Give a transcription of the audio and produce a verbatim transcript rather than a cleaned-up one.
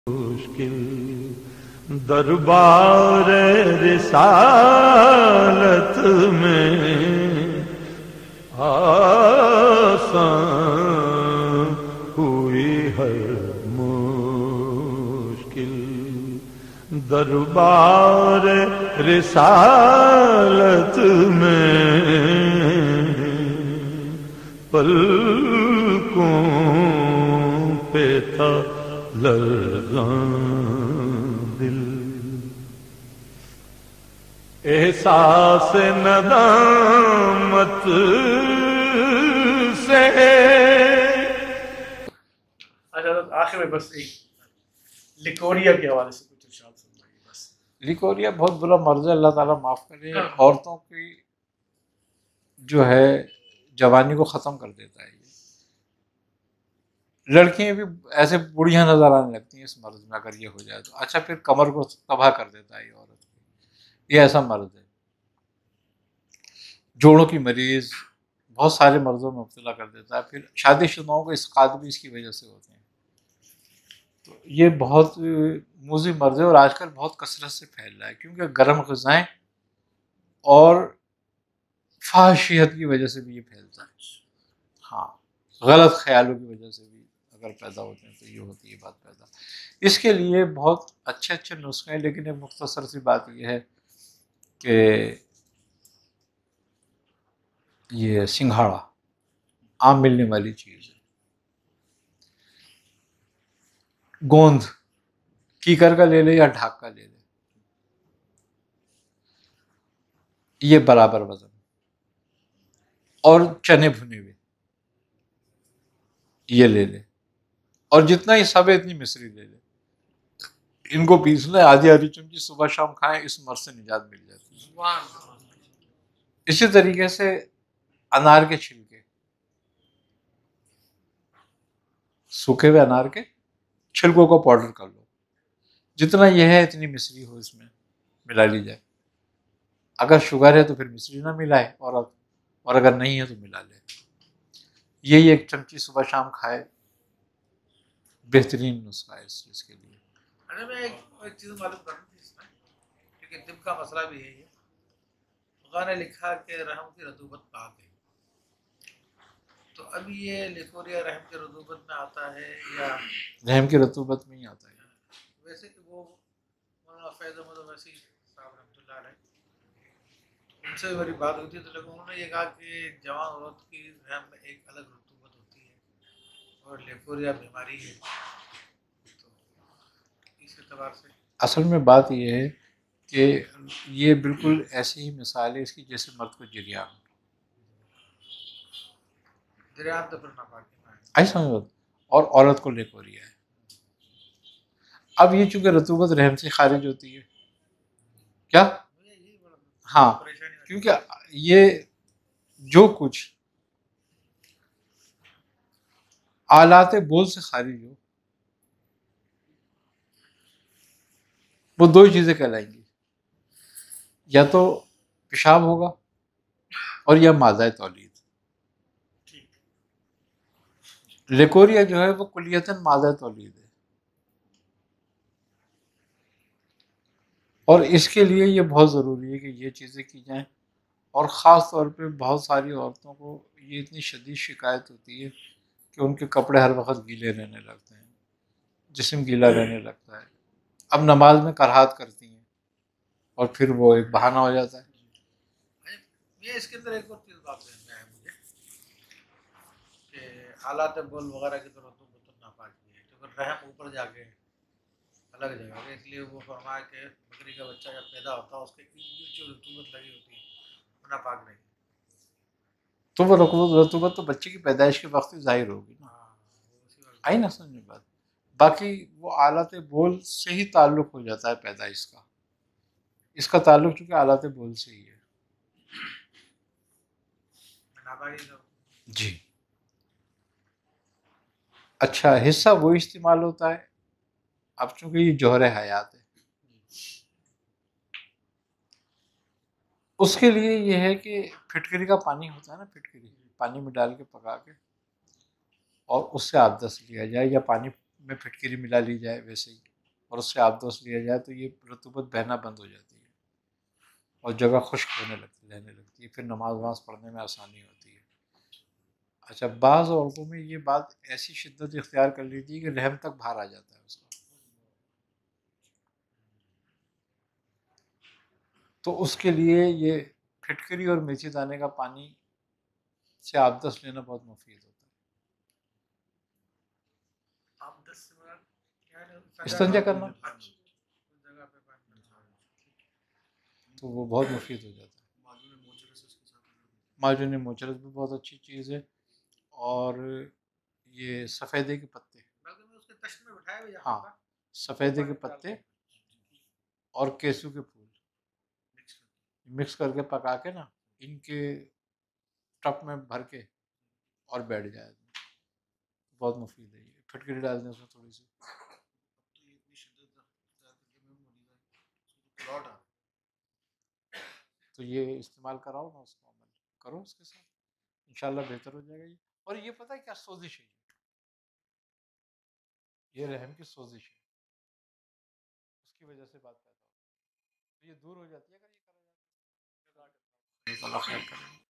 مشکل دربار رسالت میں آسان ہوئی ہر مشکل دربار رسالت میں پلکوں پہ تھا لرزاں دل، احساس ندامت سے۔ اچھا آخر میں بس ایک لیکوریا کے حوالے سے کچھ ارشاد فرمائیے بس۔ لیکوریا بہت برا مرض ہے، اللہ تعالیٰ معاف کرے۔ عورتوں کی جو ہے جوانی کو ختم کر دیتا ہے۔ لڑکیاں بھی ایسے بڑھیاں نظر آنے لگتی ہیں اس مرض میں اگر یہ ہو جائے تو۔ اچھا پھر کمر کو تباہ کر دیتا ہے یہ عورت کی، یہ ایسا مرض ہے۔ جوڑوں کی مریض، بہت سارے مرضوں میں مبتلا کر دیتا ہے۔ پھر شادی شدہوں کو اسقاط بھی اس کی وجہ سے ہوتے ہیں۔ تو یہ بہت موذی مرض ہے اور آج کل بہت کثرت سے پھیل رہا ہے، کیونکہ گرم غذائیں اور فحاشیت کی وجہ سے بھی یہ پھیلتا ہے۔ ہاں، غلط خیالوں کی وجہ سے بھی اگر پیدا ہوتے ہیں تو یہ ہوتی ہے بات پیدا۔ اس کے لیے بہت اچھے اچھے نسخے ہیں، لیکن ایک مختصر سی بات یہ ہے کہ یہ سنگھاڑا عام ملنے والی چیز ہے، گوند کیکر کا لے لے یا ڈھاک کا لے لے، یہ برابر وزن، اور چنے بھنے ہوئے یہ لے لے، اور جتنا یہ سب ہے اتنی مصری لے لے، ان کو پیس لیں آدھی آدھی چمچی، صبح شام کھائیں، اس مرض سے نجات مل جاتی ہے۔ اسی طریقے سے انار کے چھلکے، سوکھے ہوئے انار کے چھلکوں کو پاؤڈر کر لو، جتنا یہ ہے اتنی مصری ہو اس میں ملا لی جائے۔ اگر شوگر ہے تو پھر مصری نہ ملائے عورت، اور اگر نہیں ہے تو ملا لے۔ یہی ایک چمچی صبح شام کھائے، بہترین نسخہ ہے اس چیز کے لیے۔ اچھا میں ایک ایک چیز معلوم کرنا تھی اس میں، کیونکہ طب کا مسئلہ بھی ہے یہ۔ فقہ نے لکھا کہ رحم کی رطوبت پاک ہے، تو اب یہ لیکوریا رحم کی رطوبت میں آتا ہے یا رحم کی رطوبت میں ہی آتا ہے؟ ویسے کہ وہ مولانا فیض احمد ویسی صاحب رحمۃ اللہ علیہ، ان سے میری بات ہوئی تھی تو لوگوں انہوں نے یہ کہا کہ جوان عورت کی رحم میں ایک الگ رطوبت ہوتی ہے اور لیکوریا بیماری ہے، تو اس اعتبار سے اصل میں بات یہ ہے کہ یہ بالکل ایسی ہی مثال ہے اس کی جیسے مرد کو جریان، جریان تو پھر ناپاکی میں ہے۔ ایسا نہیں ہوتا، اور عورت کو لیکوریا ہے۔ اب یہ چونکہ رطوبت رحم سے خارج ہوتی ہے کیا، یہی بڑا ہاں، پریشانی ہے۔ کیونکہ یہ جو کچھ آلات بول سے خارج ہو وہ دو ہی چیزیں کہلائیں گی، یا تو پیشاب ہوگا اور یا مادہ تولید۔ لیکوریا جو ہے وہ کلیتاً مادہ تولید ہے، اور اس کے لیے یہ بہت ضروری ہے کہ یہ چیزیں کی جائیں۔ اور خاص طور پہ بہت ساری عورتوں کو یہ اتنی شدید شکایت ہوتی ہے کہ ان کے کپڑے ہر وقت گیلے رہنے لگتے ہیں، جسم گیلا رہنے لگتا ہے، اب نماز میں کراہت کرتی ہیں اور پھر وہ ایک بہانہ ہو جاتا ہے۔ یہ اس کے اندر ایک اور چیز بات ذہن میں ہے مجھے کہ حالات بول وغیرہ کی طرف تو بہت ناپاکی ہے، کیونکہ رحم اوپر جا کے الگ جگہ ہے، اس لیے وہ فرمایا کہ بکری کا بچہ جب پیدا ہوتا ہے اس کے ارد جو رطوبت لگی ہوتی ہے وہ ناپاک نہیں ہے۔ تو وہ رطوبت تو بچے کی پیدائش کے وقت ہی ظاہر ہوگی نا، ہاں وہ اسی وقت آئی نا سمجھ میں بات۔ باقی وہ آلات بول سے ہی تعلق ہو جاتا ہے پیدائش کا، اس کا تعلق چونکہ آلات بول سے ہی ہے۔ ناپاکی کا جی اچھا، حصہ وہ استعمال ہوتا ہے اب چونکہ یہ جوہر حیات ہے، اس کے لیے یہ ہے کہ پھٹکری کا پانی ہوتا ہے نا، پھٹکری پانی میں ڈال کے پکا کے اور اس سے آبدس لیا جائے، یا پانی میں پھٹکری ملا لی جائے ویسے ہی، اور اس سے آبدوش لیا جائے تو یہ رطوبت بہنا بند ہو جاتی ہے اور جگہ خشک ہونے لگتی رہنے لگتی ہے، پھر نماز وماز پڑھنے میں آسانی ہوتی ہے۔ اچھا، بعض عورتوں میں یہ بات ایسی شدت اختیار کر لیتی ہے کہ رحم تک باہر آ جاتا ہے اس کا، تو اس کے لیے یہ پھٹکری اور میتھی دانے کا پانی سے آبدس لینا بہت مفید ہوتا ہے۔ آپ دس سے مراد کیا ہے؟ استنجا کرنا اچھا، اس جگہ پہ پانی ڈالنا۔ تو وہ بہت مفید ہو جاتا ہے۔ معجون موچرس بھی بہت اچھی چیز ہے، اور یہ سفیدے کے پتے، بلکہ میں اس کے تشت میں بٹھایا بھی ہاں جاتا تھا، سفیدے کے پتے اور کیسو کے پھول مکس کر کے پکا کے نا ان کے ٹپ میں بھر کے اور بیٹھ جائے، بہت مفید ہے۔ یہ پھٹکری ڈال دیں اس میں تھوڑی سی، تو یہ استعمال کراؤ نا، اس کو عمل کرو اس کے ساتھ، انشاءاللہ بہتر ہو جائے گا۔ یہ اور یہ پتہ ہے کیا سوزش ہے، یہ رحم کی سوزش ہے، اس کی وجہ سے بات پیدا ہوتی ہے، تو یہ دور ہو جاتی ہے اگر یہ کرا جائے تو۔ اللہ خیر کرے۔